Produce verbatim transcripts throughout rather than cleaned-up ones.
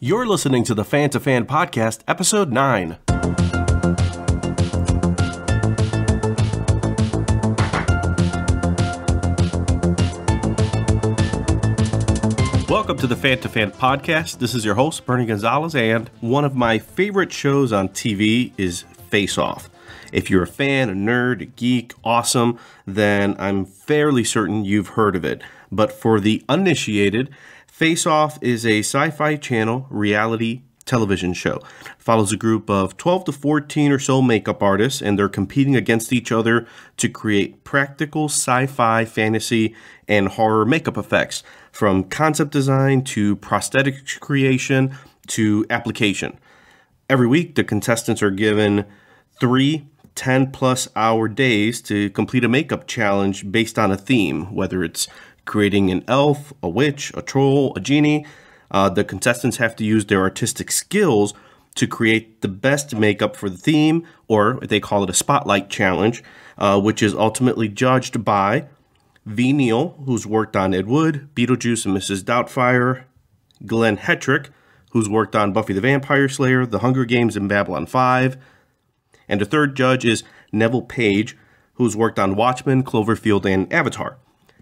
You're listening to the Fan to Fan podcast, episode nine. Welcome to the Fan to Fan podcast. This is your host, Bernie Gonzalez, and one of my favorite shows on T V is Face Off. If you're a fan, a nerd, a geek, awesome, then I'm fairly certain you've heard of it. But for the uninitiated, Face Off is a Syfy channel reality television show. It follows a group of twelve to fourteen or so makeup artists, and they're competing against each other to create practical sci-fi, fantasy, and horror makeup effects, from concept design to prosthetic creation to application. Every week, the contestants are given three ten-plus hour days to complete a makeup challenge based on a theme, whether it's creating an elf, a witch, a troll, a genie. Uh, the contestants have to use their artistic skills to create the best makeup for the theme, or they call it a spotlight challenge, uh, which is ultimately judged by V. Neal, who's worked on Ed Wood, Beetlejuice and Missus Doubtfire, Glenn Hetrick, who's worked on Buffy the Vampire Slayer, The Hunger Games, and Babylon five. And the third judge is Neville Page, who's worked on Watchmen, Cloverfield, and Avatar.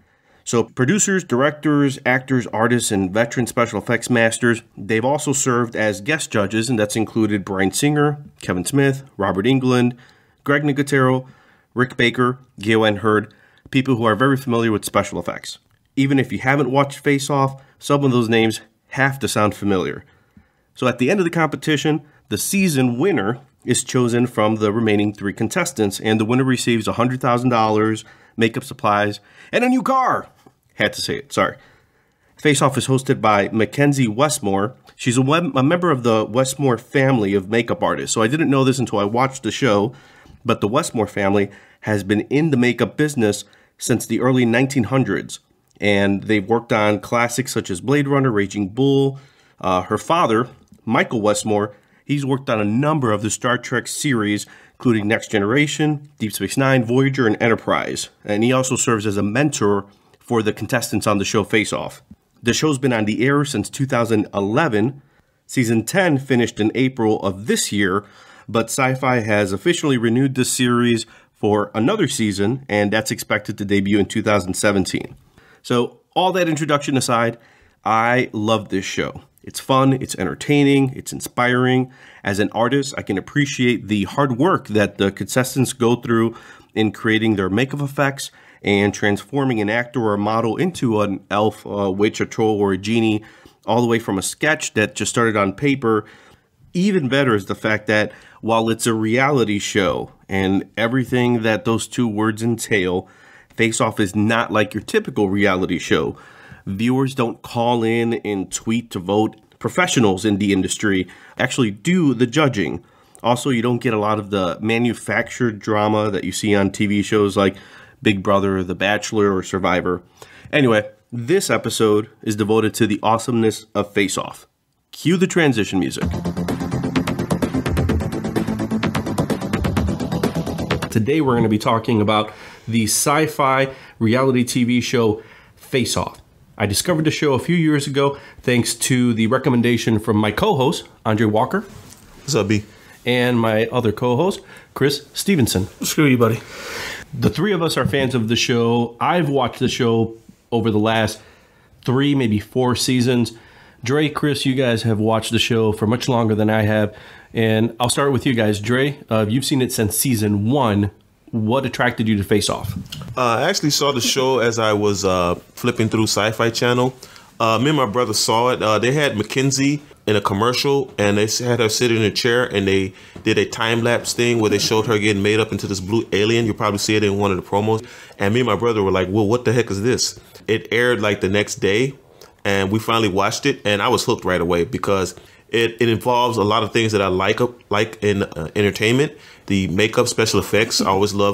So producers, directors, actors, artists, and veteran special effects masters, they've also served as guest judges, and that's included Bryan Singer, Kevin Smith, Robert Englund, Greg Nicotero, Rick Baker, Gale Anne Hurd, people who are very familiar with special effects. Even if you haven't watched Face Off, some of those names have to sound familiar. So at the end of the competition, the season winner is chosen from the remaining three contestants, and the winner receives one hundred thousand dollars, makeup supplies, and a new car. Had to say it, sorry. Face Off is hosted by Mackenzie Westmore. She's a, web, a member of the Westmore family of makeup artists, so I didn't know this until I watched the show, but the Westmore family has been in the makeup business since the early nineteen hundreds, and they've worked on classics such as Blade Runner, Raging Bull. Uh, her father, Michael Westmore, he's worked on a number of the Star Trek series, including Next Generation, Deep Space Nine, Voyager, and Enterprise. And he also serves as a mentor for the contestants on the show Face Off. The show's been on the air since two thousand eleven. Season ten finished in April of this year, but Syfy has officially renewed the series for another season, and that's expected to debut in two thousand seventeen. So, all that introduction aside, I love this show. It's fun, it's entertaining, it's inspiring. As an artist, I can appreciate the hard work that the contestants go through in creating their makeup effects and transforming an actor or a model into an elf, a witch, a troll, or a genie, all the way from a sketch that just started on paper. Even better is the fact that while it's a reality show and everything that those two words entail, Face Off is not like your typical reality show. Viewers don't call in and tweet to vote. Professionals in the industry actually do the judging. Also, you don't get a lot of the manufactured drama that you see on T V shows like Big Brother, The Bachelor, or Survivor. Anyway, this episode is devoted to the awesomeness of Face Off. Cue the transition music. Today we're going to be talking about the sci-fi reality T V show Face Off. I discovered the show a few years ago thanks to the recommendation from my co-host, Andre Walker. What's up, B? And my other co-host, Chris Stevenson. Screw you, buddy. The three of us are fans of the show. I've watched the show over the last three, maybe four seasons. Dre, Chris, you guys have watched the show for much longer than I have. And I'll start with you guys. Dre, uh, you've seen it since season one. What attracted you to Face Off? Uh, I actually saw the show as I was uh, flipping through Syfy channel. Uh, me and my brother saw it. Uh, they had Mackenzie in a commercial, and they had her sitting in a chair, and they did a time-lapse thing where they showed her getting made up into this blue alien. You'll probably see it in one of the promos. And me and my brother were like, well, what the heck is this? It aired like the next day, and we finally watched it, and I was hooked right away because it, it involves a lot of things that I like like in uh, entertainment. The makeup, special effects. I always love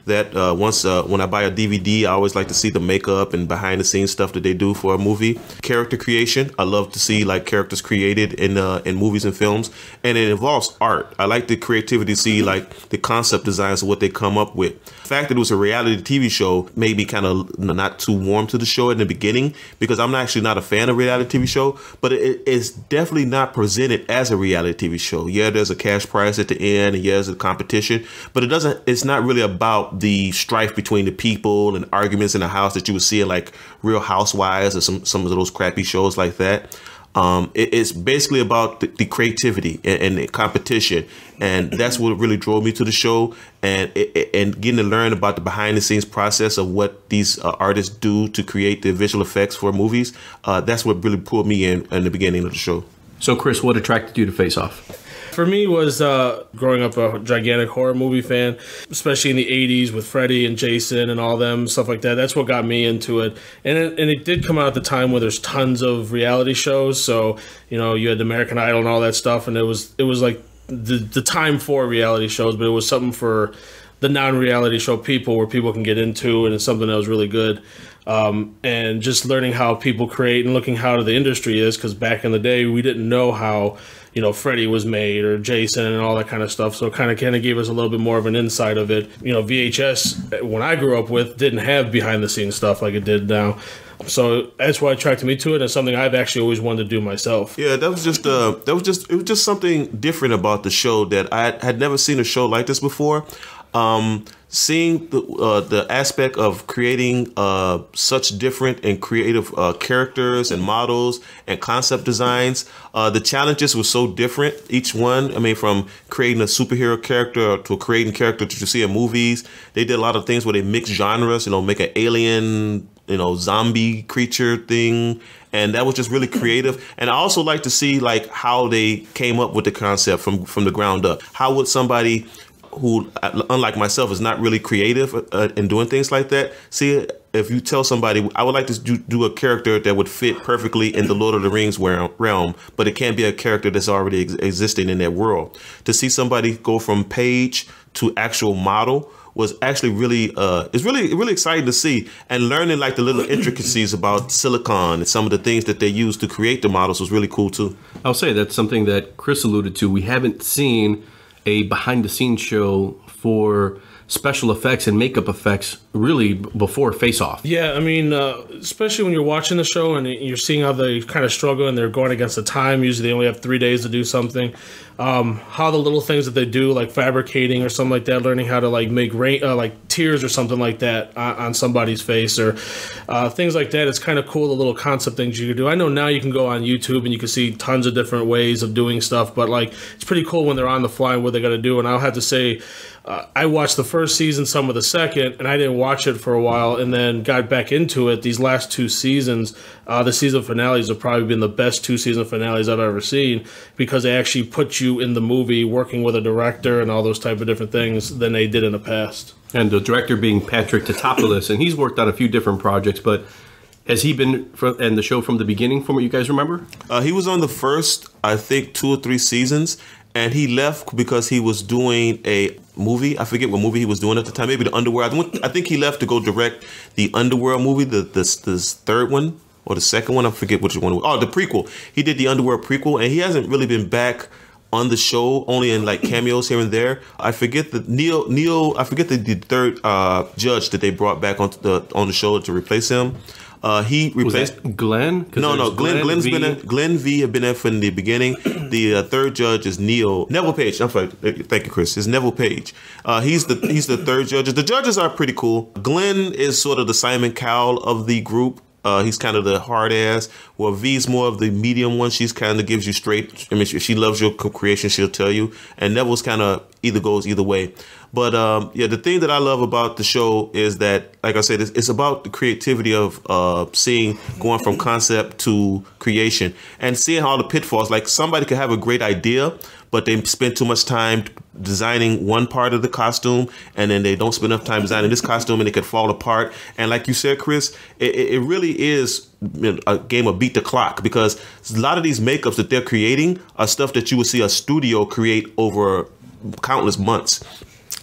that. Uh, once uh, when I buy a D V D, I always like to see the makeup and behind the scenes stuff that they do for a movie. Character creation, I love to see like characters created in uh, in movies and films, and it involves art. I like the creativity to see like the concept designs of what they come up with. The fact that it was a reality T V show made me kind of not too warm to the show in the beginning, because I'm actually not a fan of reality T V show, but it is definitely not presented as a reality T V show. Yeah, there's a cash prize at the end, and yeah, there's a competition, but it doesn't. It's not really about the strife between the people and arguments in the house that you would see in like Real Housewives or some some of those crappy shows like that. Um, it, it's basically about the, the creativity and, and the competition, and that's what really drove me to the show. And it, and getting to learn about the behind the scenes process of what these uh, artists do to create the visual effects for movies. Uh, that's what really pulled me in in the beginning of the show. So, Chris, what attracted you to Face Off? For me was uh, growing up a gigantic horror movie fan, especially in the eighties with Freddy and Jason and all them, stuff like that. That's what got me into it. And it, and it did come out at the time where there's tons of reality shows. So, you know, you had American Idol and all that stuff. And it was it was like the, the time for reality shows, but it was something for the non-reality show people where people can get into, and it's something that was really good. Um, and just learning how people create and looking how the industry is, because back in the day, we didn't know how, you know, Freddy was made or Jason and all that kind of stuff. So it kind of kind of gave us a little bit more of an insight of it. You know, V H S, when I grew up with, didn't have behind the scenes stuff like it did now. So that's what attracted me to it, and it's something I've actually always wanted to do myself. Yeah, that was just uh, that was just it was just something different about the show that I had never seen a show like this before. Um, seeing the uh, the aspect of creating uh, such different and creative uh, characters and models and concept designs, uh, the challenges were so different. Each one, I mean, from creating a superhero character to creating characters that you see in movies, they did a lot of things where they mix genres. You know, make an alien, you know, zombie creature thing. And that was just really creative. And I also like to see like how they came up with the concept from, from the ground up. How would somebody who, unlike myself, is not really creative uh, in doing things like that, see, if you tell somebody, I would like to do, do a character that would fit perfectly in the Lord of the Rings realm, but it can't be a character that's already ex existing in that world. To see somebody go from page to actual model was actually really, uh, it's really, really exciting to see, and learning like the little intricacies about silicon and some of the things that they use to create the models was really cool too. I'll say that's something that Chris alluded to. We haven't seen a behind-the-scenes show for special effects and makeup effects really before Face Off. Yeah, I mean, uh, especially when you're watching the show and you're seeing how they kind of struggle and they're going against the time. Usually they only have three days to do something. Um, how the little things that they do, like fabricating or something like that, learning how to like make rain, uh, like tears or something like that on, on somebody's face, or uh, things like that. It's kind of cool, the little concept things you can do. I know now you can go on YouTube and you can see tons of different ways of doing stuff, but like it's pretty cool when they're on the fly and what they got to do. And I'll have to say, Uh, I watched the first season, some of the second, and I didn't watch it for a while, and then got back into it. These last two seasons, uh, the season finales have probably been the best two season finales I've ever seen, because they actually put you in the movie working with a director and all those type of different things than they did in the past. And the director being Patrick Tatopoulos, and he's worked on a few different projects, but has he been in the show from the beginning, from what you guys remember? Uh, he was on the first, I think, two or three seasons, and he left because he was doing a movie. I forget what movie he was doing at the time. Maybe The Underworld. I think he left to go direct the Underworld movie, the this this third one or the second one. I forget which one. Oh, the prequel. He did the Underworld prequel, and he hasn't really been back on the show, only in like cameos here and there. I forget the Neil Neil. I forget the, the third uh, judge that they brought back on the on the show to replace him. Uh, he replaced Was that Glenn. No, no, Glenn. Glenn Glenn's v. been in, Glenn V had been there from the beginning. The uh, third judge is Neil Neville Page. I'm sorry. Thank you, Chris. It's Neville Page. Uh, he's the he's the third judge. The judges are pretty cool. Glenn is sort of the Simon Cowell of the group. Uh, he's kind of the hard ass. Well, V's more of the medium one. She's kind of gives you straight. I mean, if she loves your creation, she'll tell you. And Neville's kind of either goes either way. But um, yeah, the thing that I love about the show is that, like I said, it's, it's about the creativity of uh, seeing going from concept to creation and seeing all the pitfalls. Like somebody could have a great idea, but they spend too much time designing one part of the costume, and then they don't spend enough time designing this costume, and it could fall apart. And like you said, Chris, it, it really is a game of beat the clock, because a lot of these makeups that they're creating are stuff that you would see a studio create over countless months.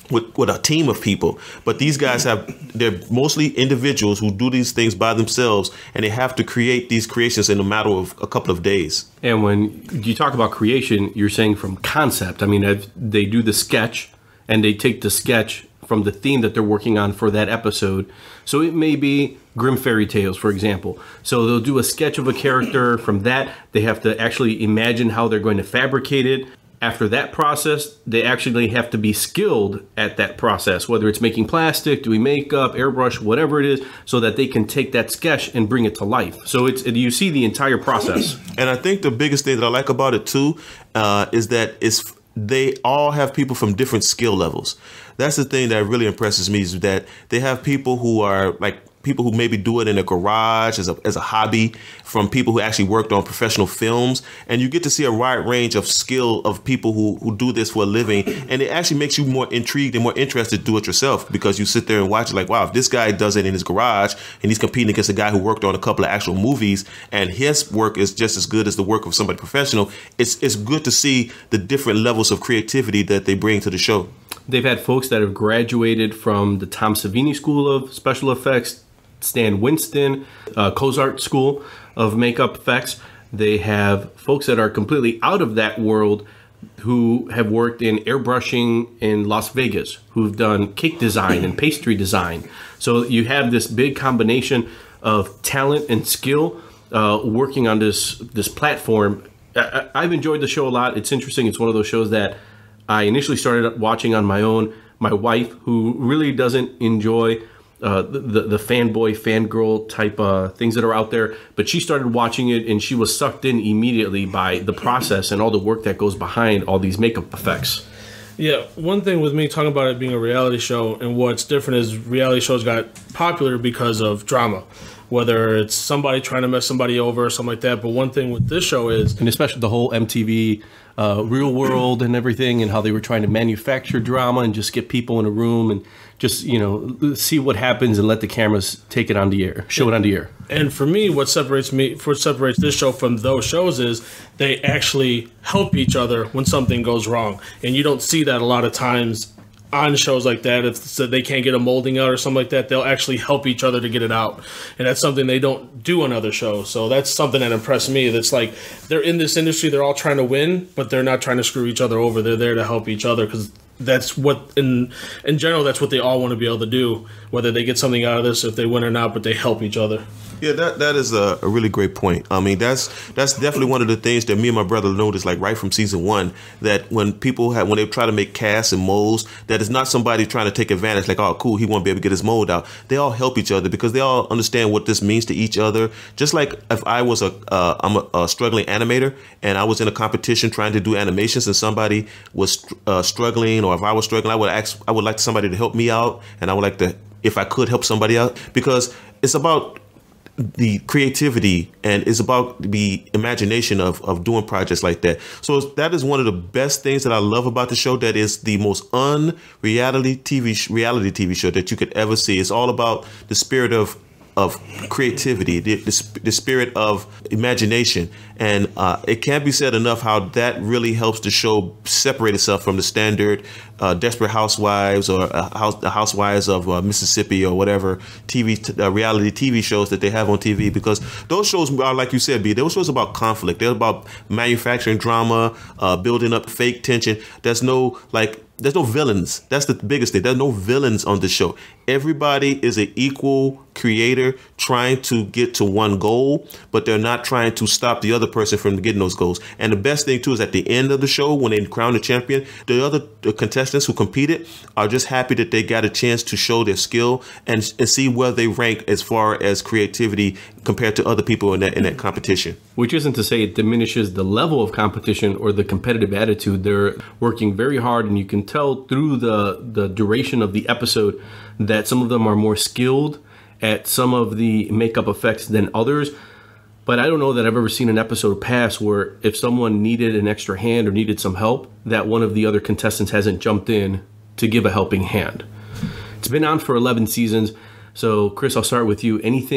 with, with a team of people. But these guys have, they're mostly individuals who do these things by themselves, and they have to create these creations in a matter of a couple of days. And when you talk about creation, you're saying from concept. I mean, they do the sketch, and they take the sketch from the theme that they're working on for that episode. So it may be Grimm fairy tales, for example. So they'll do a sketch of a character. From that, they have to actually imagine how they're going to fabricate it. After that process, they actually have to be skilled at that process, whether it's making plastic, doing makeup, airbrush, whatever it is, so that they can take that sketch and bring it to life. So it's you see the entire process. And I think the biggest thing that I like about it too uh, is that it's they all have people from different skill levels. That's the thing that really impresses me, is that they have people who are like people who maybe do it in a garage as a, as a hobby, from people who actually worked on professional films. And you get to see a wide range of skill of people who, who do this for a living. And it actually makes you more intrigued and more interested to do it yourself, because you sit there and watch it like, wow, if this guy does it in his garage and he's competing against a guy who worked on a couple of actual movies and his work is just as good as the work of somebody professional, it's, it's good to see the different levels of creativity that they bring to the show. They've had folks that have graduated from the Tom Savini School of Special Effects, Stan Winston, uh, Cozart School of Makeup Effects. They have folks that are completely out of that world who have worked in airbrushing in Las Vegas, who've done cake design and pastry design. So you have this big combination of talent and skill uh, working on this, this platform. I, I've enjoyed the show a lot. It's interesting. It's one of those shows that I initially started watching on my own. My wife, who really doesn't enjoy uh, the, the the fanboy, fangirl type uh, things that are out there, but she started watching it and she was sucked in immediately by the process and all the work that goes behind all these makeup effects. Yeah, one thing with me talking about it being a reality show, and what's different is reality shows got popular because of drama. Whether it's somebody trying to mess somebody over or something like that. But one thing with this show is... And especially the whole M T V uh, Real World and everything, and how they were trying to manufacture drama and just get people in a room and just, you know, see what happens and let the cameras take it on the air, show it on the air. And for me, what separates me, what separates this show from those shows is they actually help each other when something goes wrong. And you don't see that a lot of times on shows like that. If so they can't get a molding out or something like that, they'll actually help each other to get it out. And that's something they don't do on other shows. So that's something that impressed me. That's like, they're in this industry, they're all trying to win, but they're not trying to screw each other over. They're there to help each other, because that's what, in in general, that's what they all want to be able to do, whether they get something out of this, if they win or not, but they help each other. Yeah, that that is a, a really great point. I mean, that's that's definitely one of the things that me and my brother noticed, like right from season one, that when people have, when they try to make casts and molds, that it's not somebody trying to take advantage, like, oh, cool, he won't be able to get his mold out. They all help each other because they all understand what this means to each other. Just like if I was a, uh, I'm a, a struggling animator and I was in a competition trying to do animations and somebody was uh, struggling, or if I was struggling, I would ask, I would like somebody to help me out, and I would like to, if I could, help somebody out, because it's about the creativity and it's about the imagination of, of doing projects like that. So that is one of the best things that I love about the show. That is the most un-reality T V sh- reality T V show that you could ever see. It's all about the spirit of of creativity, the, the, the spirit of imagination. And uh, it can't be said enough how that really helps the show separate itself from the standard uh, Desperate Housewives or uh, house, the Housewives of uh, Mississippi or whatever T V t- uh, reality T V shows that they have on T V, because those shows are, like you said, B, those shows are about conflict. They're about manufacturing drama, uh, building up fake tension. There's no like There's no villains. That's the biggest thing. There's no villains on the show. Everybody is an equal creator trying to get to one goal, but they're not trying to stop the other person from getting those goals. And the best thing, too, is at the end of the show, when they crown the champion, the other the contestants who competed are just happy that they got a chance to show their skill and, and see where they rank as far as creativity compared to other people in that in that competition. Which isn't to say it diminishes the level of competition or the competitive attitude. They're working very hard, and you can tell through the, the duration of the episode that some of them are more skilled at some of the makeup effects than others. But I don't know that I've ever seen an episode pass where if someone needed an extra hand or needed some help, that one of the other contestants hasn't jumped in to give a helping hand. It's been on for eleven seasons. So, Chris, I'll start with you. Anything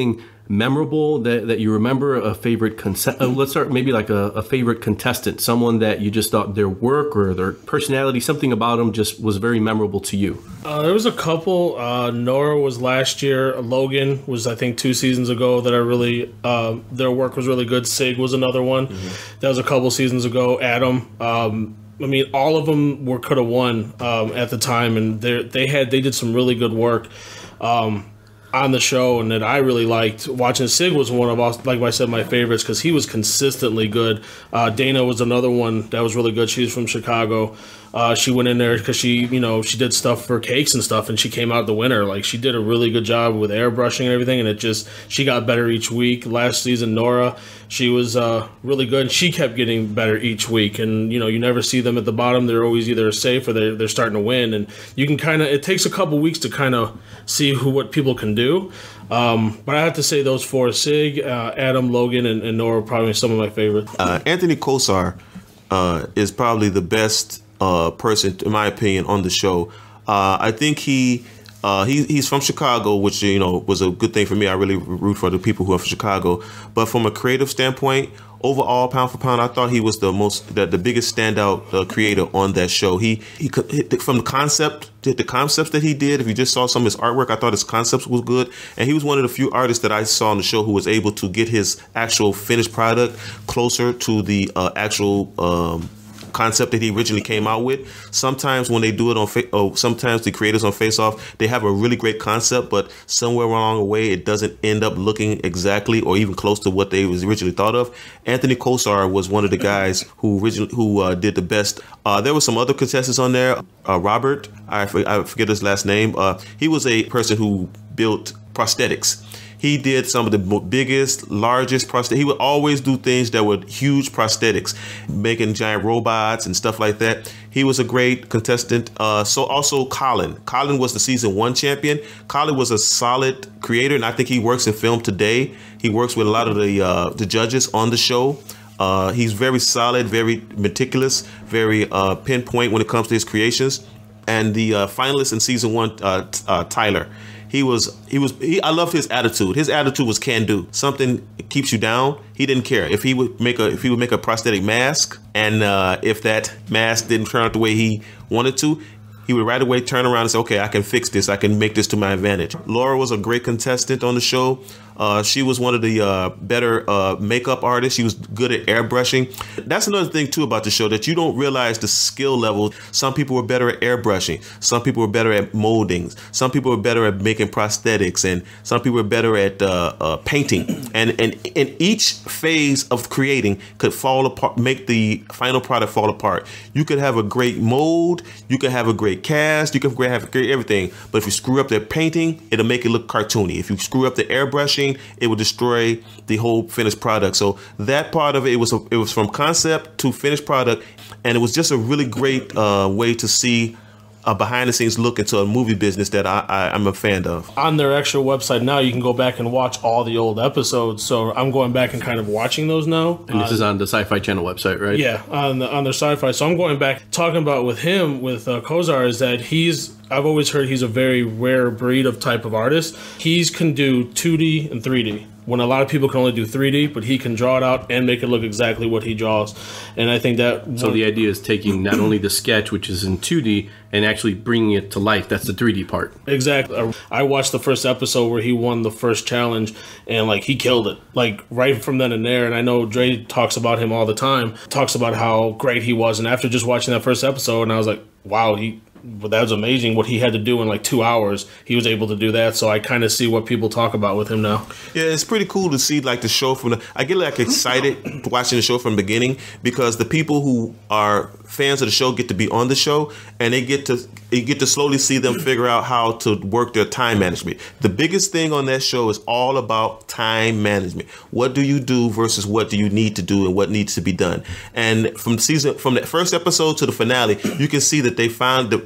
memorable that, that you remember? A favorite conce- uh, let's start maybe like a, a favorite contestant, someone that you just thought their work or their personality, something about them just was very memorable to you. Uh, there was a couple. Uh, Nora was last year. Logan was, I think, two seasons ago that I really, uh, their work was really good. Sig was another one. Mm-hmm. That was a couple seasons ago. Adam. Um, I mean, all of them were could have won um, at the time, and they they had they did some really good work um, on the show, and that I really liked. Watching Sig was one of, like I said, my favorites because he was consistently good. Uh, Dana was another one that was really good. She was from Chicago. Uh, she went in there because she, you know, she did stuff for cakes and stuff, and she came out the winner. Like, she did a really good job with airbrushing and everything, and it just, she got better each week. Last season, Nora, she was uh, really good, and she kept getting better each week. And, you know, you never see them at the bottom. They're always either safe or they're, they're starting to win. And you can kind of, it takes a couple weeks to kind of see who what people can do. Um, but I have to say those four, Sig, uh, Adam, Logan, and, and Nora, are probably some of my favorites. Uh, Anthony Kosar uh, is probably the best Uh, person, in my opinion, on the show. Uh, I think he, uh, he he's from Chicago, which, you know, was a good thing for me. I really root for the people who are from Chicago. But from a creative standpoint, overall, pound for pound, I thought he was the most, the, the biggest standout uh, creator on that show. He he from the concept, the concepts that he did. If you just saw some of his artwork, I thought his concepts was good, and he was one of the few artists that I saw on the show who was able to get his actual finished product closer to the uh, actual Um, concept that he originally came out with. Sometimes when they do it on, fa- oh, sometimes the creators on Face Off, they have a really great concept, but somewhere along the way, it doesn't end up looking exactly or even close to what they was originally thought of. Anthony Kosar was one of the guys who originally who uh, did the best. Uh, there were some other contestants on there. Uh, Robert, I, I forget his last name. Uh, he was a person who built prosthetics. He did some of the biggest, largest prosthetics. He would always do things that were huge prosthetics, making giant robots and stuff like that. He was a great contestant. Uh, so also Colin. Colin was the season one champion. Colin was a solid creator, and I think he works in film today. He works with a lot of the uh, the judges on the show. Uh, he's very solid, very meticulous, very uh, pinpoint when it comes to his creations. And the uh, finalist in season one, uh, uh, Tyler. He was, he was, he, I love his attitude. His attitude was can do. Something keeps you down. He didn't care if he would make a, if he would make a prosthetic mask, and uh, if that mask didn't turn out the way he wanted to, he would right away turn around and say, okay, I can fix this. I can make this to my advantage. Laura was a great contestant on the show. Uh, she was one of the uh, better uh, makeup artists. She was good at airbrushing. That's another thing, too, about the show, that you don't realize the skill level. Some people were better at airbrushing. Some people were better at moldings. Some people were better at making prosthetics. And some people were better at uh, uh, painting. And, and, and each phase of creating could fall apart, make the final product fall apart. You could have a great mold. You could have a great cast. You could have great everything. But if you screw up the painting, it'll make it look cartoony. If you screw up the airbrushing, it would destroy the whole finished product. So that part of it, it was a, it was from concept to finished product, and it was just a really great uh, way to see a behind the scenes look into a movie business that I, I, I'm a fan of. On their actual website now, you can go back and watch all the old episodes. So I'm going back and kind of watching those now. And this uh, is on the Syfy channel website, right? Yeah, on the on their Syfy. So I'm going back talking about with him with uh, Kosar is that he's. I've always heard he's a very rare breed of type of artist. He can do two D and three D. When a lot of people can only do three D, but he can draw it out and make it look exactly what he draws. And I think that... So the idea is taking not only the sketch, which is in two D, and actually bringing it to life. That's the three D part. Exactly. I watched the first episode where he won the first challenge, and, like, he killed it. Like, right from then and there. And I know Dre talks about him all the time, talks about how great he was. And after just watching that first episode, and I was like, wow, he... But that was amazing what he had to do in like two hours. He was able to do that. So I kind of see what people talk about with him now. Yeah, it's pretty cool to see like the show from the, I get like excited watching the show from the beginning because the people who are fans of the show get to be on the show, and they get to you get to slowly see them figure out how to work their time management. The biggest thing on that show is all about time management. What do you do versus what do you need to do and what needs to be done? And from season from that first episode to the finale, you can see that they found the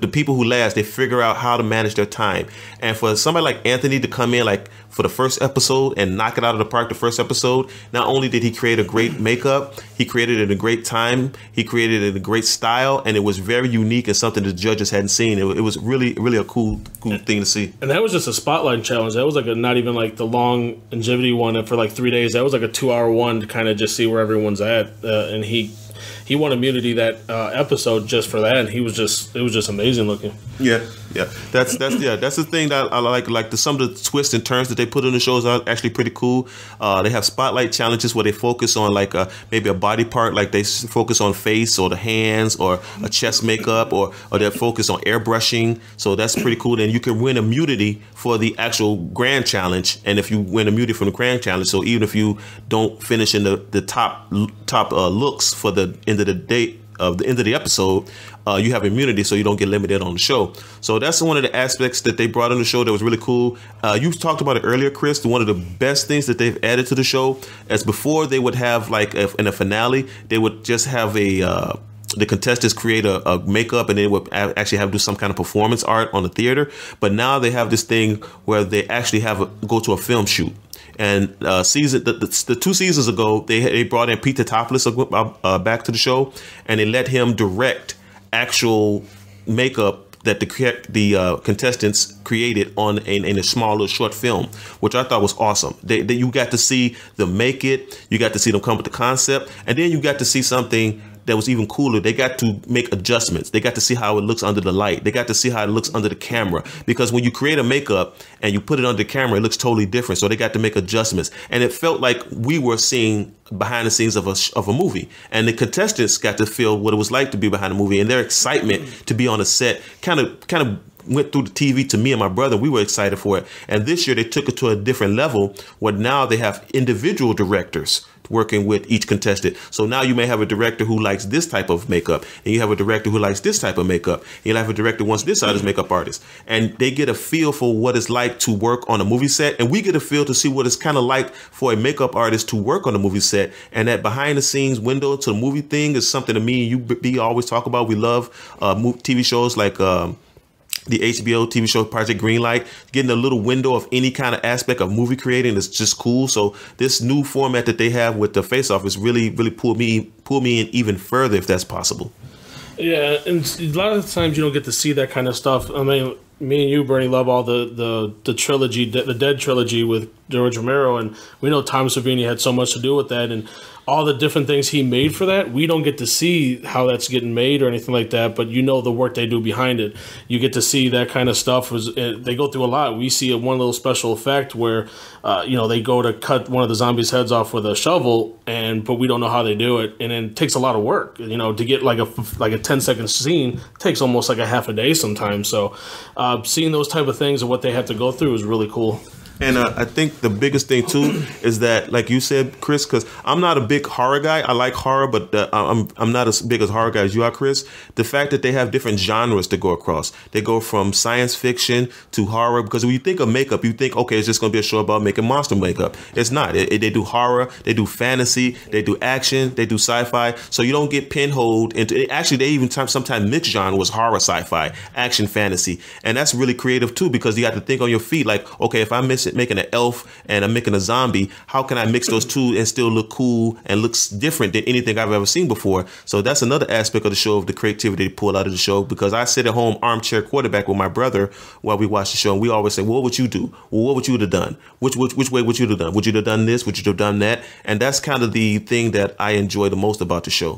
the people who last, they figure out how to manage their time. And for somebody like Anthony to come in like for the first episode and knock it out of the park the first episode, not only did he create a great makeup, he created it in a great time, he created it in a great style, and it was very unique and something the judges hadn't seen. It, it was really, really a cool, cool thing to see. And that was just a spotlight challenge. That was like a, not even like the long longevity one for like three days. That was like a two-hour one to kind of just see where everyone's at. Uh, and he he won immunity that uh, episode just for that. And he was just it was just amazing looking. Yeah, yeah. That's that's yeah. That's the thing that I like. Like the, some of the twists and turns that they put in the shows are actually pretty cool. Uh, they have spotlight challenges where they focus on like a, maybe a body part, like they s- focus on face or the hands or a chest makeup, or or they focus on airbrushing. So that's pretty cool. And you can win immunity for the actual grand challenge. And if you win immunity from the grand challenge, so even if you don't finish in the the top top uh, looks for the end of the day. Of the end of the episode, uh, you have immunity, so you don't get limited on the show. So that's one of the aspects that they brought on the show that was really cool. Uh, you talked about it earlier, Chris. One of the best things that they've added to the show, as before they would have like a, in a finale, they would just have a uh, the contestants create a, a makeup and they would actually have to do some kind of performance art on the theater. But now they have this thing where they actually have a, go to a film shoot. And uh, season the, the, the two seasons ago, they they brought in Peter Topoulos uh, back to the show, and they let him direct actual makeup that the the uh, contestants created on in, in a small little short film, which I thought was awesome. They, they you got to see them make it, you got to see them come with the concept, and then you got to see something that was even cooler. They got to make adjustments. They got to see how it looks under the light. They got to see how it looks under the camera. Because when you create a makeup and you put it under the camera, it looks totally different. So they got to make adjustments. And it felt like we were seeing behind the scenes of a of a movie. And the contestants got to feel what it was like to be behind a movie. And their excitement to be on a set kind of kind of went through the T V to me and my brother. We were excited for it. And this year they took it to a different level where now they have individual directors working with each contestant. So now you may have a director who likes this type of makeup, and you have a director who likes this type of makeup. And you have a director who wants this side as makeup artist. And they get a feel for what it's like to work on a movie set. And we get a feel to see what it's kind of like for a makeup artist to work on a movie set. And that behind the scenes window to the movie thing is something that me and you B always talk about. We love uh, T V shows like um, the H B O T V show Project Greenlight. Getting a little window of any kind of aspect of movie creating is just cool. So this new format that they have with the Face Off is really, really pull me pull me in even further if that's possible. Yeah, and a lot of the times you don't get to see that kind of stuff. I mean, me and you, Bernie, love all the the, the trilogy, the Dead trilogy with George Romero, and we know Tom Savini had so much to do with that, and all the different things he made for that. We don't get to see how that's getting made or anything like that, but you know the work they do behind it. You get to see that kind of stuff. Was they go through a lot. We see a one little special effect where, uh, you know, they go to cut one of the zombies' heads off with a shovel, and but we don't know how they do it, and then it takes a lot of work. You know, to get like a like a ten second scene takes almost like a half a day sometimes. So, uh, seeing those type of things and what they have to go through is really cool. And uh, I think the biggest thing, too, is that, like you said, Chris, because I'm not a big horror guy. I like horror, but uh, I'm I'm not as big as horror guy as you are, Chris. The fact that they have different genres to go across. They go from science fiction to horror. Because when you think of makeup, you think, okay, it's just going to be a show about making monster makeup. It's not. It, it, they do horror. They do fantasy. They do action. They do sci-fi. So you don't get pinholed into... Actually, they even time, sometimes mix genres, horror, sci-fi, action, fantasy. And that's really creative, too, because you have to think on your feet. Like, okay, if I miss it, making an elf and I'm making a zombie, how can I mix those two and still look cool and looks different than anything I've ever seen before? So that's another aspect of the show, of the creativity they pull out of the show, because I sit at home armchair quarterback with my brother while we watch the show, and we always say, well, what would you do? Well, what would you have done? Which, which which way would you have done? Would you have done this? Would you have done that? And that's kind of the thing that I enjoy the most about the show.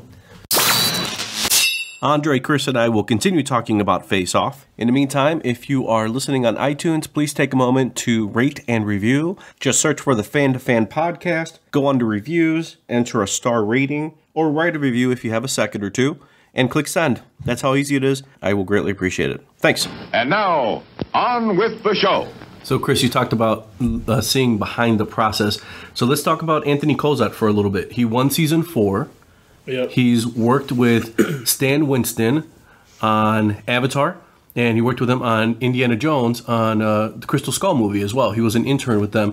Andre, Chris, and I will continue talking about Face Off. In the meantime, if you are listening on iTunes, please take a moment to rate and review. Just search for the Fan to Fan podcast, go under reviews, enter a star rating, or write a review if you have a second or two, and click send. That's how easy it is. I will greatly appreciate it. Thanks. And now, on with the show. So, Chris, you talked about uh, seeing behind the process. So let's talk about Anthony Kozat for a little bit. He won season four. Yep. He's worked with Stan Winston on Avatar, and he worked with him on Indiana Jones on uh, the Crystal Skull movie as well. He was an intern with them.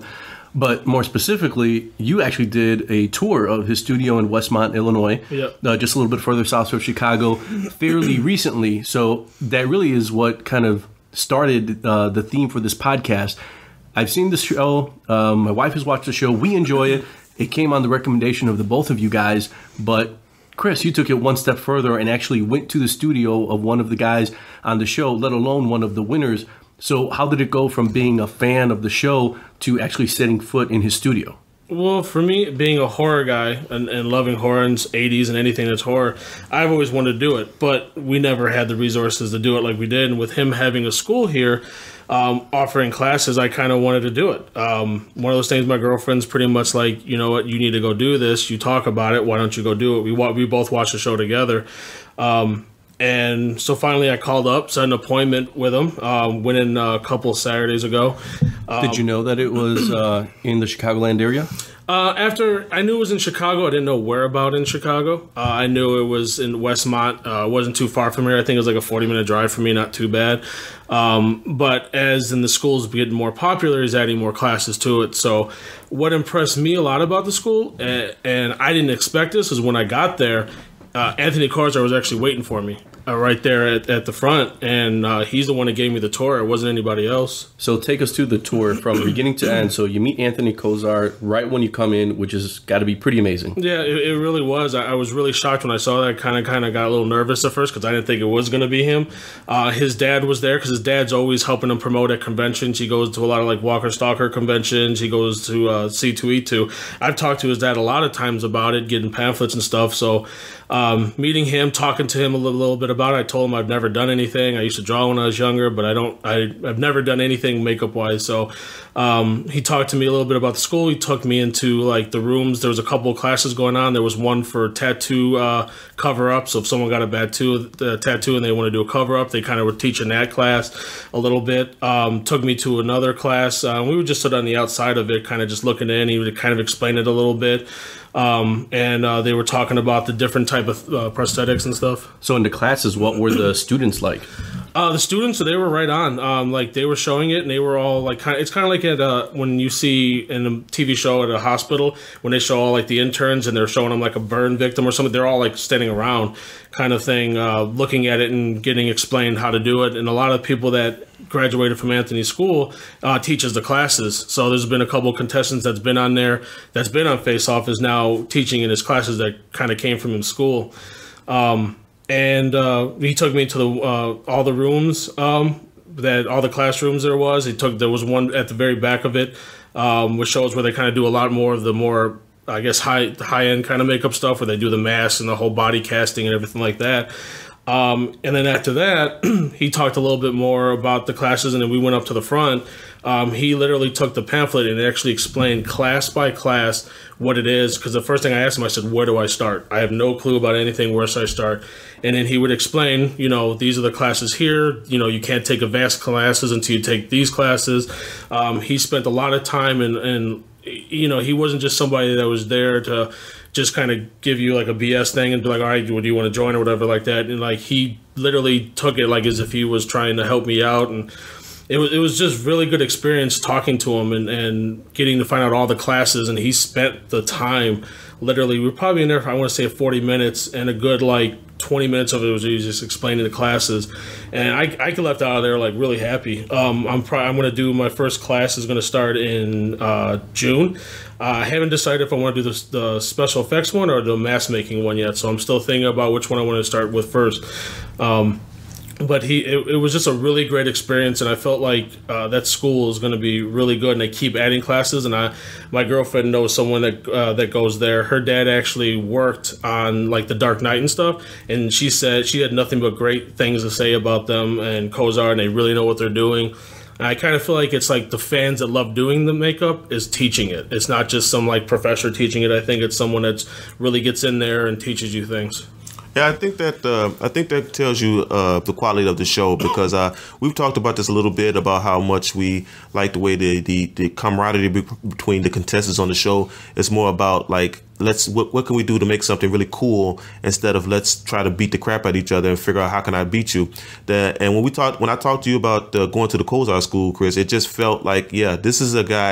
But more specifically, you actually did a tour of his studio in Westmont, Illinois, Yep. uh, just a little bit further south of Chicago, fairly recently. So that really is what kind of started uh, the theme for this podcast. I've seen the show. Um, my wife has watched the show. We enjoy it. It came on the recommendation of the both of you guys. But Chris, you took it one step further and actually went to the studio of one of the guys on the show, let alone one of the winners. So how did it go from being a fan of the show to actually setting foot in his studio? Well, for me, being a horror guy and, and loving horror and eighties and anything that's horror, I've always wanted to do it, but we never had the resources to do it like we did. And with him having a school here, um, offering classes, I kind of wanted to do it. Um, one of those things, my girlfriend's pretty much like, you know what, you need to go do this. You talk about it. Why don't you go do it? We wa- we both watched the show together. Um, And so finally I called up, set an appointment with him, um, went in a couple Saturdays ago. Um, Did you know that it was uh, in the Chicagoland area? Uh, after I knew it was in Chicago, I didn't know where about in Chicago. Uh, I knew it was in Westmont. Uh, it wasn't too far from here. I think it was like a forty minute drive for me, not too bad. Um, but as in the schools getting more popular, he's adding more classes to it. So what impressed me a lot about the school, and, and I didn't expect this, is when I got there, uh, Anthony Korzar was actually waiting for me. Uh, right there at, at the front, and uh, he's the one that gave me the tour. It wasn't anybody else. So take us through the tour from beginning to end. So you meet Anthony Korzar right when you come in, which has got to be pretty amazing. Yeah, it, it really was. I, I was really shocked when I saw that. Kind of, kind of got a little nervous at first because I didn't think it was going to be him. Uh, his dad was there because his dad's always helping him promote at conventions. He goes to a lot of like Walker Stalker conventions. He goes to uh, C two E two. I've talked to his dad a lot of times about it, getting pamphlets and stuff. So um, meeting him, talking to him a little, little bit about it. I told him I've never done anything. I used to draw when I was younger, but I don't. I, I've never done anything makeup wise. So um, he talked to me a little bit about the school. He took me into like the rooms. There was a couple of classes going on. There was one for tattoo uh, cover up. So if someone got a bad tattoo, the tattoo and they want to do a cover up, they kind of were teaching that class a little bit. Um, took me to another class. Uh, we would just sit on the outside of it, kind of just looking in. He would kind of explain it a little bit. Um, and uh, they were talking about the different type of uh, prosthetics and stuff. So in the classes, what were the students like? Uh, the students, they were right on. Um, like they were showing it, and they were all like, kind of, it's kind of like at uh, when you see in a T V show at a hospital when they show all like the interns and they're showing them like a burn victim or something. They're all like standing around, kind of thing, uh, looking at it and getting explained how to do it. And a lot of people that graduated from Anthony's school uh, teaches the classes. So there's been a couple of contestants that's been on there, that's been on Face Off, is now teaching in his classes that kind of came from his school. Um, and uh, he took me to the uh, all the rooms um, that all the classrooms there was. He took there was one at the very back of it, um, which shows where they kind of do a lot more of the more, I guess, high high end kind of makeup stuff, where they do the masks and the whole body casting and everything like that. Um, and then after that, he talked a little bit more about the classes, and then we went up to the front. Um, he literally took the pamphlet and actually explained class by class what it is. Because the first thing I asked him, I said, where do I start? I have no clue about anything. Where should I start? And then he would explain, you know, these are the classes here. You know, you can't take advanced classes until you take these classes. Um, he spent a lot of time, and, and, you know, he wasn't just somebody that was there to just kind of give you like a B S thing and be like, all right, do you want to join or whatever like that. And like, he literally took it like as if he was trying to help me out. And it was, it was just really good experience talking to him and, and getting to find out all the classes. And he spent the time, literally, we were probably in there for, I want to say forty minutes, and a good like twenty minutes of it was he was just explaining the classes. And I, I left out of there like really happy. Um, I'm probably, I'm going to do my first class is going to start in uh, June. Uh, I haven't decided if I want to do the, the special effects one or the mask making one yet, so I'm still thinking about which one I want to start with first. Um, but he, it, it was just a really great experience, and I felt like uh, that school is going to be really good, and they keep adding classes. And I, my girlfriend knows someone that uh, that goes there. Her dad actually worked on like the Dark Knight and stuff, and she said she had nothing but great things to say about them and Korzar, and they really know what they're doing. And I kind of feel like it's like the fans that love doing the makeup is teaching it. It's not just some like professor teaching it. I think it's someone that's really gets in there and teaches you things. Yeah, I think that uh, I think that tells you uh, the quality of the show, because uh, we've talked about this a little bit about how much we like the way the the, the camaraderie be- between the contestants on the show. It's more about like, let's what, what can we do to make something really cool instead of let's try to beat the crap at each other and figure out how can I beat you. That and when we talked when I talked to you about uh, going to the Korzar school, Chris, it just felt like, yeah, this is a guy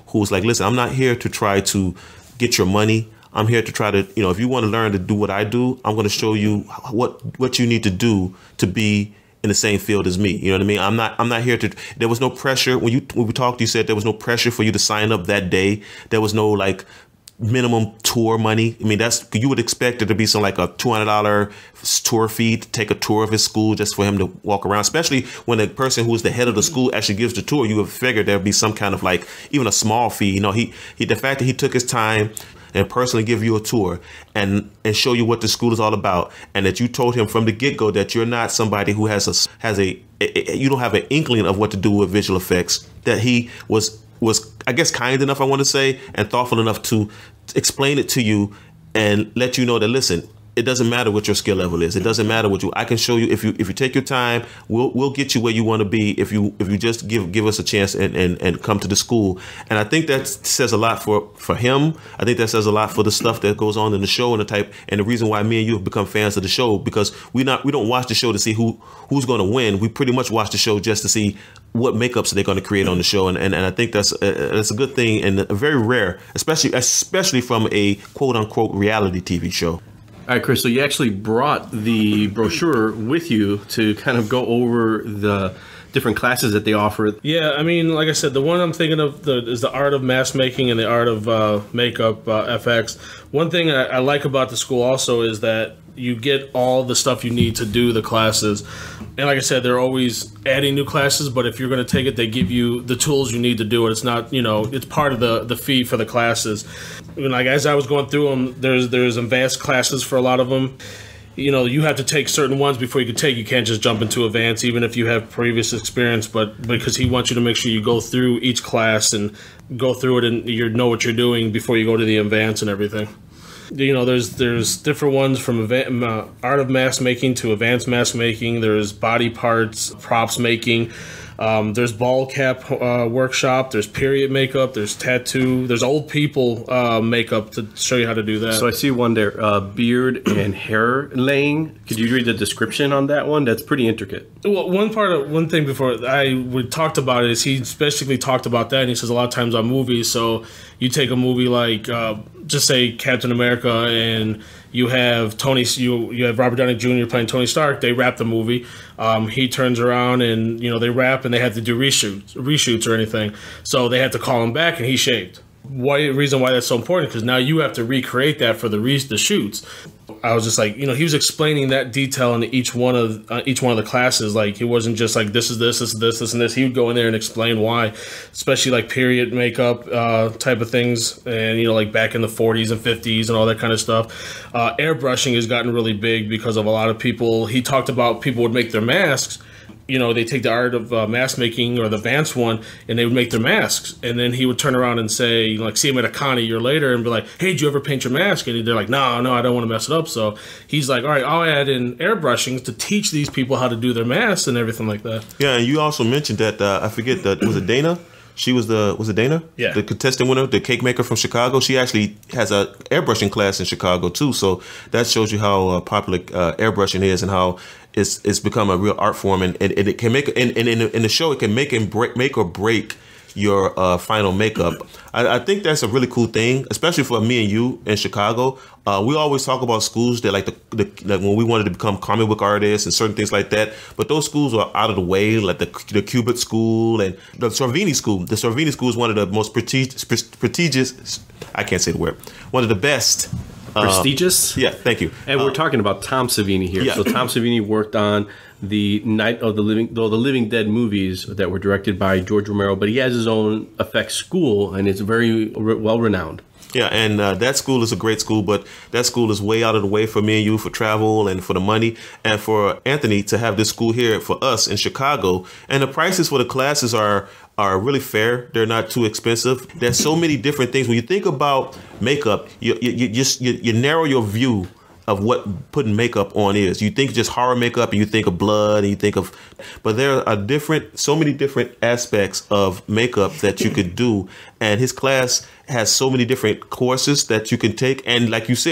who's like, listen, I'm not here to try to get your money. I'm here to try to, you know, if you want to learn to do what I do, I'm going to show you what what you need to do to be in the same field as me. You know what I mean? I'm not I'm not here to, there was no pressure. When you when we talked, you said there was no pressure for you to sign up that day. There was no like minimum tour money. I mean, that's, you would expect there to be some like a two hundred dollars tour fee to take a tour of his school just for him to walk around, especially when the person who is the head of the school actually gives the tour. You would figure there'd be some kind of like even a small fee. You know, he, he the fact that he took his time and personally give you a tour and and show you what the school is all about, and that you told him from the get-go that you're not somebody who has a has a, a you don't have an inkling of what to do with visual effects, that he was was I guess kind enough, I want to say, and thoughtful enough to explain it to you and let you know that, listen, it doesn't matter what your skill level is. It doesn't matter what you, I can show you, if you if you take your time, we'll we'll get you where you want to be if you if you just give give us a chance and, and, and come to the school. And I think that says a lot for, for him. I think that says a lot for the stuff that goes on in the show and the type, and the reason why me and you have become fans of the show, because we not we don't watch the show to see who who's going to win. We pretty much watch the show just to see what makeups they're going to create on the show, and and, and I think that's a, that's a good thing and a very rare, especially especially from a quote unquote reality T V show. All right, Chris, so you actually brought the brochure with you to kind of go over the different classes that they offer. Yeah, I mean, like I said, the one I'm thinking of the, is the art of mask making and the art of uh, makeup, uh, F X. One thing I, I like about the school also is that you get all the stuff you need to do the classes. And like I said, they're always adding new classes, but if you're going to take it, they give you the tools you need to do it. It's not, you know, it's part of the, the fee for the classes. And like as I was going through them, there's there's advanced classes for a lot of them. You know, you have to take certain ones before you can take. You can't just jump into advanced, even if you have previous experience. But because he wants you to make sure you go through each class and go through it and you know what you're doing before you go to the advanced and everything. You know, there's there's different ones from event, uh, art of mask making to advanced mask making. There's body parts, props making. Um, there's ball cap uh, workshop. There's period makeup. There's tattoo. There's old people uh, makeup to show you how to do that. So I see one there, uh, beard and hair laying. Could you read the description on that one? That's pretty intricate. Well, one part of one thing before I we talked about it is he specifically talked about that, and he says a lot of times on movies. So you take a movie like uh, just say Captain America, and you have Tony, you you have Robert Downey Junior playing Tony Stark. They wrap the movie. Um, he turns around and you know they wrap, and they have to do reshoots, reshoots or anything. So they had to call him back, and he shaved. Why? Reason why that's so important, because now you have to recreate that for the re- the shoots. I was just like, you know, he was explaining that detail in each one of uh, each one of the classes. Like, it wasn't just like this is this, this is this, this and this. He would go in there and explain why, especially like period makeup uh, type of things, and you know, like back in the forties and fifties and all that kind of stuff. Uh, airbrushing has gotten really big because of a lot of people. He talked about people would make their masks. You know, they take the art of uh, mask making or the advanced one, and they would make their masks. And then he would turn around and say, like, see him at a con a year later and be like, hey, did you ever paint your mask? And they're like, no, no, I don't want to mess it up. So he's like, all right, I'll add in airbrushing to teach these people how to do their masks and everything like that. Yeah, and you also mentioned that, uh, I forget, that was it Dana? She was the, was it Dana? Yeah. The contestant winner, the cake maker from Chicago. She actually has a airbrushing class in Chicago, too. So that shows you how uh, popular uh, airbrushing is and how it's it's become a real art form. And, and, and it can make, and, and in, the, in the show, it can make and break, make or break your uh, final makeup. I, I think that's a really cool thing, especially for me and you in Chicago. Uh, we always talk about schools that like the, the like when we wanted to become comic book artists and certain things like that. But those schools are out of the way, like the the Cubit School and the Sorvini School. The Sorvini School is one of the most prestigious, prestigious. I can't say the word. One of the best. Prestigious? Uh, yeah, thank you. And we're uh, talking about Tom Savini here. Yeah. So Tom Savini worked on the Night of the Living, though the Living Dead movies that were directed by George Romero, but he has his own effects school, and it's very well renowned. Yeah, and uh, that school is a great school, but that school is way out of the way for me and you for travel and for the money, and for Anthony to have this school here for us in Chicago. And the prices for the classes are are really fair. They're not too expensive. There's so many different things. When you think about makeup, you you, you just you, you narrow your view of what putting makeup on is. You think just horror makeup, and you think of blood, and you think of, but there are different, so many different aspects of makeup that you could do. And his class has so many different courses that you can take. And like you said, he's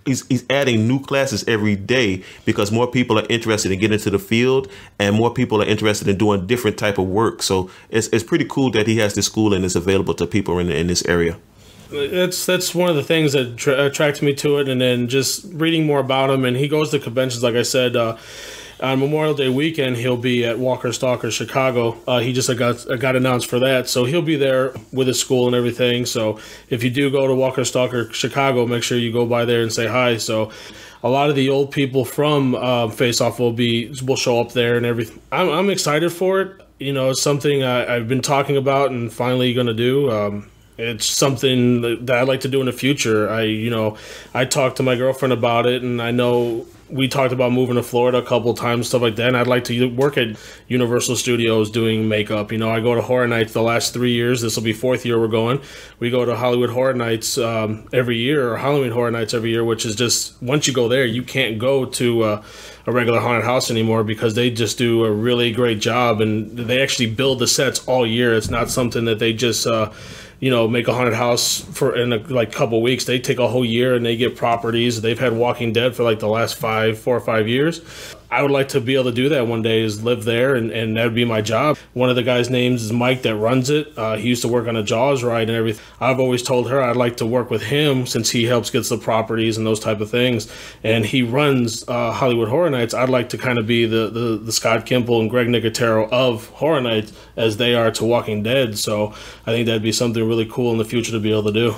he's he's adding new classes every day because more people are interested in getting into the field and more people are interested in doing different type of work. So it's it's pretty cool that he has this school and it's available to people in in this area. That's that's one of the things that tra- attracted me to it, and then just reading more about him. And he goes to conventions, like I said. Uh, On Memorial Day weekend, he'll be at Walker Stalker Chicago. Uh, he just got got announced for that, so he'll be there with his school and everything. So if you do go to Walker Stalker Chicago, make sure you go by there and say hi. So a lot of the old people from uh, Face Off will be will show up there and everything. I'm I'm excited for it. You know, it's something I, I've been talking about and finally going to do. Um, It's something that I'd like to do in the future. I, you know, I talked to my girlfriend about it, and I know we talked about moving to Florida a couple of times, stuff like that. And I'd like to work at Universal Studios doing makeup. You know, I go to Horror Nights the last three years. This will be fourth year we're going. We go to Hollywood Horror Nights um, every year, or Halloween Horror Nights every year, which is just, once you go there, you can't go to uh, a regular haunted house anymore because they just do a really great job. And they actually build the sets all year. It's not something that they just... Uh, you know, make a haunted house for in a like couple weeks. They take a whole year and they get properties. They've had Walking Dead for like the last five, four or five years. I would like to be able to do that one day, is live there, and, and that would be my job. One of the guys' names is Mike that runs it. Uh, he used to work on a Jaws ride and everything. I've always told her I'd like to work with him since he helps gets the properties and those type of things. And he runs uh, Hollywood Horror Nights. I'd like to kind of be the, the, the Scott Gimple and Greg Nicotero of Horror Nights as they are to Walking Dead. So I think that'd be something really cool in the future to be able to do.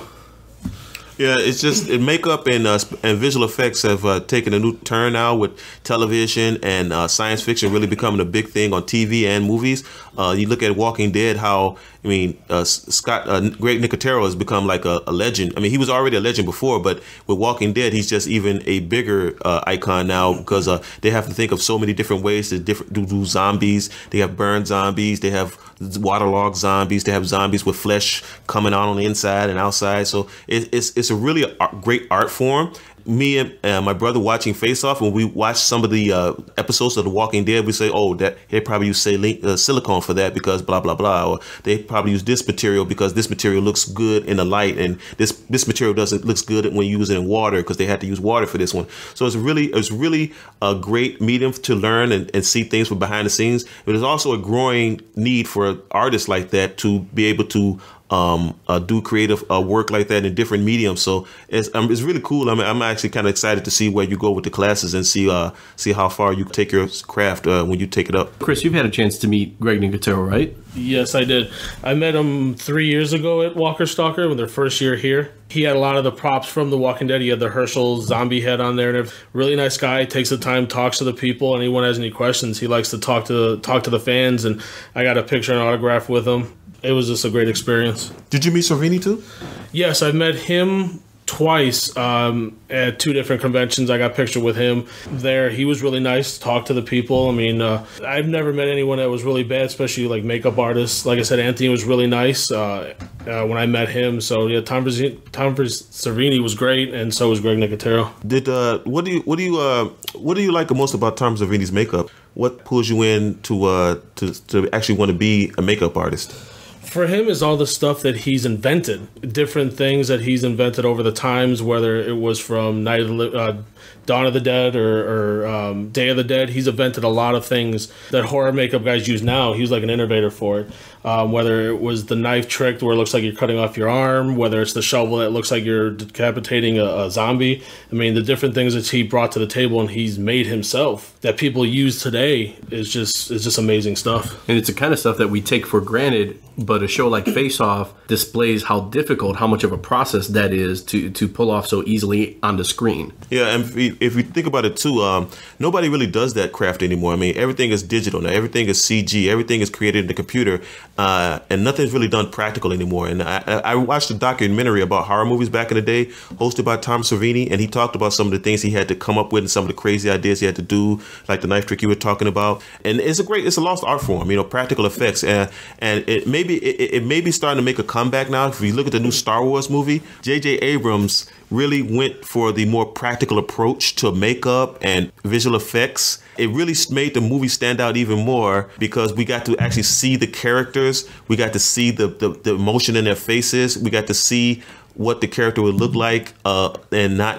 Yeah, it's just makeup and uh, and visual effects have uh, taken a new turn now with television and uh, science fiction really becoming a big thing on T V and movies. Uh, you look at Walking Dead, how I mean, uh, Scott uh, Greg Nicotero has become like a, a legend. I mean, he was already a legend before, but with Walking Dead, he's just even a bigger uh, icon now because uh, they have to think of so many different ways to different do, do zombies. They have burn zombies. They have waterlogged zombies. They have zombies with flesh coming out on the inside and outside. So it, it's it's a really great art form. Me and uh, my brother watching Face Off, when we watch some of the uh, episodes of The Walking Dead, we say, oh, that they probably use say, uh, silicone for that because blah, blah, blah. Or they probably use this material because this material looks good in the light, and this this material doesn't looks good when you use it in water because they had to use water for this one. So it's really it's really a great medium to learn and, and see things from behind the scenes. But there's also a growing need for artists like that to be able to um uh, do creative uh, work like that in different mediums. So it's um, it's really cool. I mean, I'm actually kind of excited to see where you go with the classes and see uh see how far you take your craft uh, when you take it up. Chris, you've had a chance to meet Greg Nicotero, right? Yes, I did. I met him three years ago at Walker Stalker when their first year here. He had a lot of the props from The Walking Dead. He had the Herschel zombie head on there, and a really nice guy. Takes the time, talks to the people. Anyone has any questions, he likes to talk to talk to the fans. And I got a picture and autograph with him. It was just a great experience. Did you meet Syfy too? Yes, I met him twice um, at two different conventions. I got a picture with him there. He was really nice, talked to the people. I mean, uh, I've never met anyone that was really bad, especially like makeup artists. Like I said, Anthony was really nice uh, uh, when I met him. So yeah, Tom Tom Savini was great, and so was Greg Nicotero. Did uh, what do you what do you uh, what do you like the most about Tom Savini's makeup? What pulls you in to uh, to to actually want to be a makeup artist? For him is all the stuff that he's invented, different things that he's invented over the times, whether it was from Night of the, uh, Dawn of the Dead or, or um, Day of the Dead. He's invented a lot of things that horror makeup guys use now. He was like an innovator for it. Um, whether it was the knife trick where it looks like you're cutting off your arm, whether it's the shovel that looks like you're decapitating a, a zombie. I mean, the different things that he brought to the table and he's made himself that people use today is just is just amazing stuff. And it's the kind of stuff that we take for granted, but a show like Face Off displays how difficult, how much of a process that is to, to pull off so easily on the screen. Yeah, and if you, if you think about it too, um, nobody really does that craft anymore. I mean, everything is digital now. Everything is C G. Everything is created in the computer. Uh, and nothing's really done practical anymore. And I, I watched a documentary about horror movies back in the day, hosted by Tom Savini, and he talked about some of the things he had to come up with and some of the crazy ideas he had to do, like the knife trick you were talking about. And it's a great, it's a lost art form, you know, practical effects. And and it maybe it, it may be starting to make a comeback now. If you look at the new Star Wars movie, J J Abrams really went for the more practical approach to makeup and visual effects. It really made the movie stand out even more because we got to actually see the characters. We got to see the, the, the emotion in their faces. We got to see what the character would look like uh, and not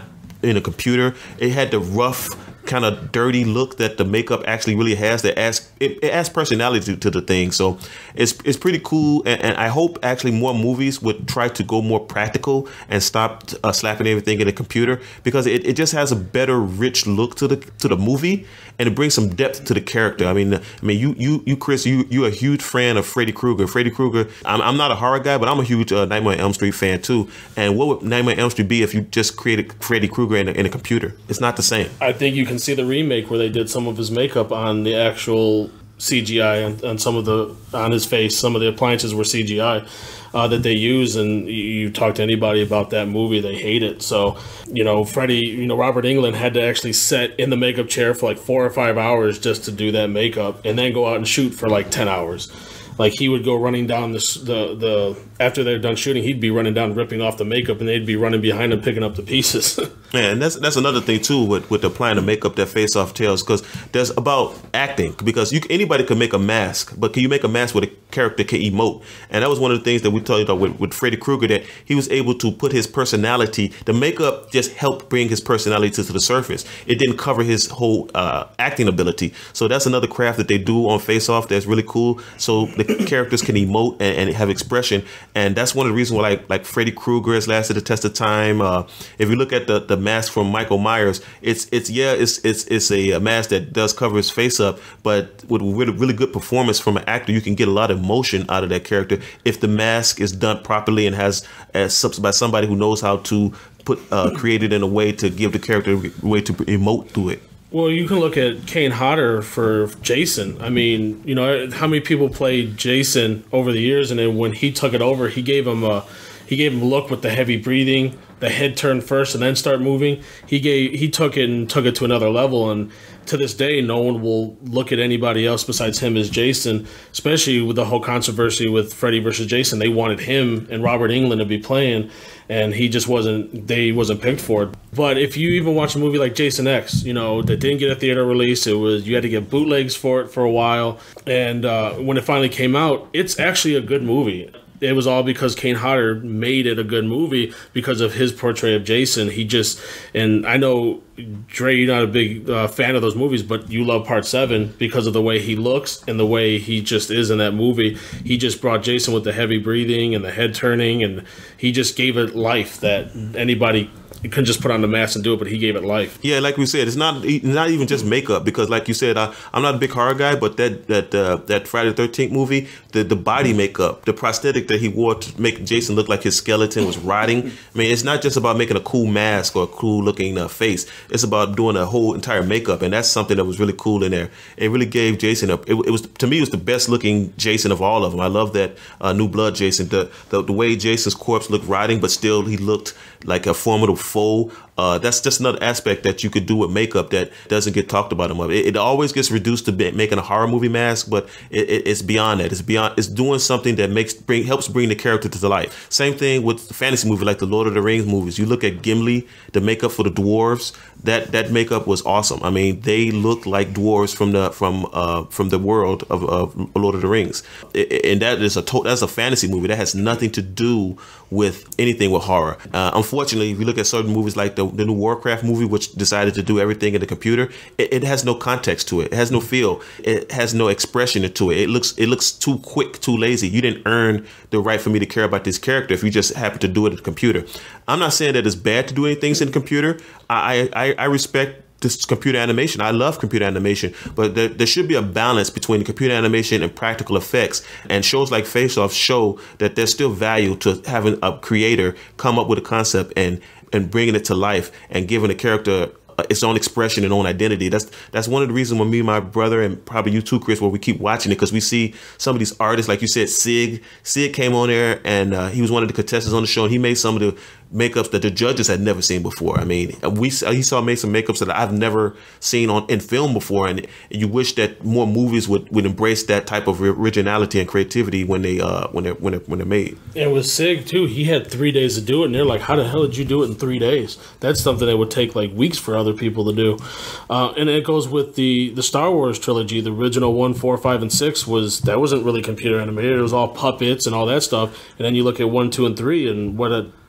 in a computer. It had the rough, kind of dirty look that the makeup actually really has. That adds it, it adds personality to, to the thing. So it's it's pretty cool, and, and I hope actually more movies would try to go more practical and stop uh, slapping everything in the computer, because it, it just has a better, rich look to the to the movie, and it brings some depth to the character. I mean, I mean, you you you Chris, you you're a huge fan of Freddy Krueger. Freddy Krueger. I'm, I'm not a horror guy, but I'm a huge uh, Nightmare on Elm Street fan too. And what would Nightmare on Elm Street be if you just created Freddy Krueger in a, in a computer? It's not the same. I think you can see the remake where they did some of his makeup on the actual C G I and, and some of the on his face. Some of the appliances were C G I uh, that they use, and you, you talk to anybody about that movie, they hate it. So, you know, Freddie, you know, Robert Englund had to actually sit in the makeup chair for like four or five hours just to do that makeup, and then go out and shoot for like ten hours. Like, he would go running down the, the the after they're done shooting, he'd be running down, ripping off the makeup, and they'd be running behind him, picking up the pieces. Yeah, and that's that's another thing too with with applying the makeup that Face Off tells, because there's about acting, because you anybody can make a mask, but can you make a mask where the character can emote? And that was one of the things that we told you about with, with Freddy Krueger, that he was able to put his personality. The makeup just helped bring his personality to, to the surface. It didn't cover his whole uh, acting ability. So that's another craft that they do on Face Off that's really cool. So the characters can emote and, and have expression, and that's one of the reasons why like like Freddy Krueger has lasted the test of time. Uh, if you look at the the mask from Michael Myers, it's it's yeah it's it's it's a, a mask that does cover his face up, but with really really good performance from an actor, you can get a lot of emotion out of that character if the mask is done properly and has as by somebody who knows how to put uh, create it in a way to give the character a way to emote through it. Well, you can look at Kane Hodder for Jason. I mean, you know, how many people played Jason over the years, and then when he took it over, he gave him a he gave him a look with the heavy breathing, the head turn first and then start moving. He gave he took it and took it to another level, and to this day, no one will look at anybody else besides him as Jason, especially with the whole controversy with Freddy versus Jason. They wanted him and Robert Englund to be playing, and he just wasn't, they wasn't picked for it. But if you even watch a movie like Jason X, you know, that didn't get a theater release, it was, you had to get bootlegs for it for a while. And uh, when it finally came out, it's actually a good movie. It was all because Kane Hodder made it a good movie because of his portrayal of Jason. He just, and I know, Dre, you're not a big uh, fan of those movies, but you love Part seven because of the way he looks and the way he just is in that movie. He just brought Jason with the heavy breathing and the head turning, and he just gave it life that anybody you couldn't just put on the mask and do it, but he gave it life. Yeah, like we said, it's not not even just makeup, because like you said, I, I'm not a big horror guy, but that that uh, that Friday the thirteenth movie, the, the body makeup, the prosthetic that he wore to make Jason look like his skeleton was rotting. I mean, it's not just about making a cool mask or a cool looking uh, face. It's about doing a whole entire makeup, and that's something that was really cool in there. It really gave Jason a, it, it was, to me, it was the best looking Jason of all of them. I love that uh, New Blood Jason, the, the the way Jason's corpse looked rotting, but still he looked like a formidable foe. Uh, that's just another aspect that you could do with makeup that doesn't get talked about enough. It, it always gets reduced to be, making a horror movie mask, but it, it, it's beyond that. It's beyond. It's doing something that makes bring helps bring the character to life. Same thing with the fantasy movie, like the Lord of the Rings movies. You look at Gimli, the makeup for the dwarves. That that makeup was awesome. I mean, they looked like dwarves from the from uh, from the world of, of Lord of the Rings, it, and that is a to- that's a fantasy movie that has nothing to do with anything with horror. Uh, unfortunately, if you look at certain movies like the, the new Warcraft movie, which decided to do everything in the computer, it, it has no context to it. It has no feel. It has no expression to it. It looks it looks too quick, too lazy. You didn't earn the right for me to care about this character if you just happen to do it in the computer. I'm not saying that it's bad to do anything in the computer. I I, I respect this computer animation. I love computer animation, but there, there should be a balance between the computer animation and practical effects. And shows like Face Off show that there's still value to having a creator come up with a concept and and bringing it to life and giving a character its own expression and own identity. That's that's one of the reasons when me and my brother, and probably you too, Chris, where we keep watching it, because we see some of these artists, like you said, Sig. Sig came on there, and uh, he was one of the contestants on the show, and he made some of the makeups that the judges had never seen before. I mean, we he saw made some makeups that I've never seen on in film before, and you wish that more movies would, would embrace that type of originality and creativity when they uh when they're when they're, when they're made. And with Sig too, he had three days to do it, and they're like, "How the hell did you do it in three days?" That's something that would take like weeks for other people to do. Uh, and it goes with the the Star Wars trilogy. The original one, four, five, and six was that wasn't really computer animated. It was all puppets and all that stuff. And then you look at one, two, and three, and what a shithole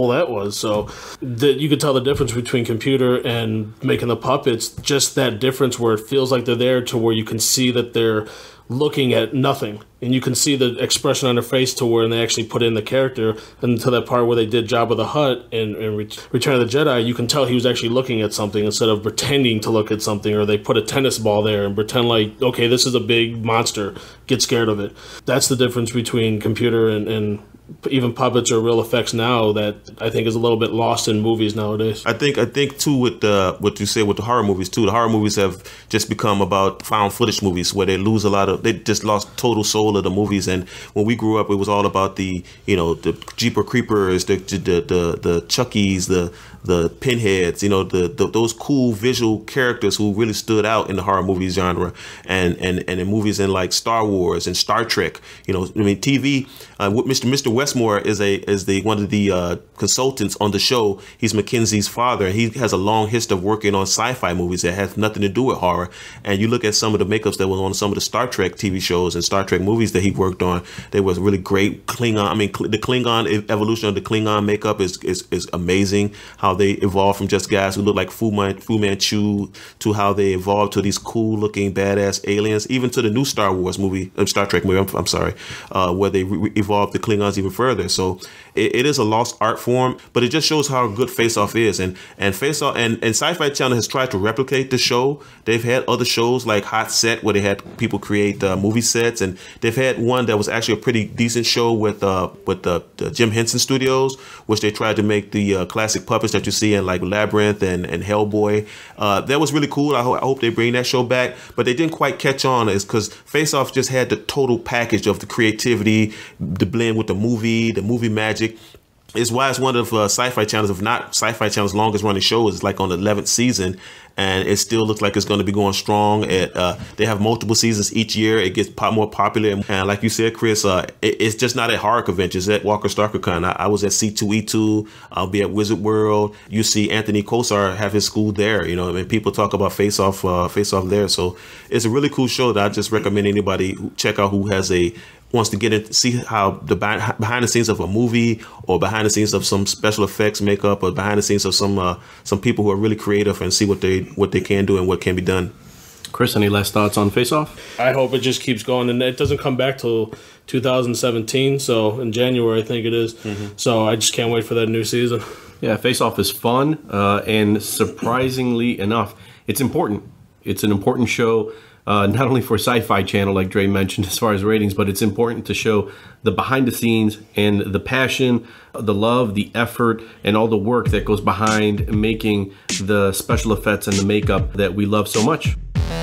hole that was. So that you could tell the difference between computer and making the puppets, just that difference where it feels like they're there to where you can see that they're looking at nothing, and you can see the expression on their face to where they actually put in the character. And to that part where they did Jabba the Hutt in, in Return of the Jedi, you can tell he was actually looking at something instead of pretending to look at something, or they put a tennis ball there and pretend like, okay, this is a big monster, get scared of it. That's the difference between computer and, and even puppets or real effects now that I think is a little bit lost in movies nowadays. I think I think too with the what you said with the horror movies too. The horror movies have just become about found footage movies where they lose a lot of. They just lost total soul of the movies. And when we grew up, it was all about the you know the Jeepers Creepers, the the the, the Chuckies, the the Pinheads. You know the, the those cool visual characters who really stood out in the horror movie genre, and and and in movies in like Star Wars and Star Trek. You know, I mean T V. Uh, Mister Mister Westmore is a is the one of the uh, consultants on the show. He's Mackenzie's father. He has a long history of working on sci-fi movies that have nothing to do with horror. And you look at some of the makeups that was on some of the Star Trek T V shows and Star Trek movies that he worked on. They was really great. Klingon. I mean, the Klingon evolution of the Klingon makeup is is, is amazing. How they evolved from just guys who look like Fu, Man, Fu Manchu to how they evolved to these cool looking badass aliens. Even to the new Star Wars movie, uh, Star Trek movie. I'm, I'm sorry, uh, where they re- evolved the Klingons even further. So it, it is a lost art form, but it just shows how good Face Off is. And and Face Off and, and Syfy Channel has tried to replicate the show. They've had other shows like Hot Set where they had people create uh, movie sets, and they've had one that was actually a pretty decent show with uh, with the, the Jim Henson Studios, which they tried to make the uh, classic puppets that you see in like Labyrinth and, and Hellboy. Uh, that was really cool. I, ho- I hope they bring that show back, but they didn't quite catch on is because Face Off just had the total package of the creativity, the blend with the movie, the movie magic. It's why it's one of uh, Syfy Channel's, if not Syfy Channel's longest running shows. It's like on the eleventh season, and it still looks like it's going to be going strong. It, uh, they have multiple seasons each year. It gets pop- more popular. And like you said, Chris, uh, it, it's just not at horror conventions. It's at Walker StarkerCon. I, I was at C two E two. I'll be at Wizard World. You see Anthony Kosar have his school there. You know, I mean, people talk about Face Off, uh, Face Off there. So it's a really cool show that I just recommend anybody who check out who has a wants to get in, see how the behind the scenes of a movie, or behind the scenes of some special effects makeup, or behind the scenes of some uh, some people who are really creative, and see what they what they can do and what can be done. Chris, any last thoughts on Face Off? I hope it just keeps going, and it doesn't come back till two thousand seventeen. So in January, I think it is. Mm-hmm. So I just can't wait for that new season. Yeah, Face Off is fun, uh, and surprisingly enough, it's important. It's an important show. Uh, not only for Syfy Channel, like Dre mentioned, as far as ratings, but it's important to show the behind the scenes and the passion, the love, the effort, and all the work that goes behind making the special effects and the makeup that we love so much.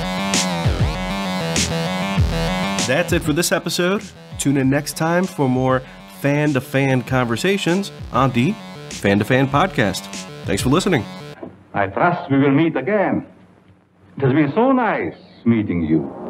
That's it for this episode. Tune in next time for more Fan to Fan conversations on the Fan to Fan podcast. Thanks for listening. I trust we will meet again. It has been so nice meeting you.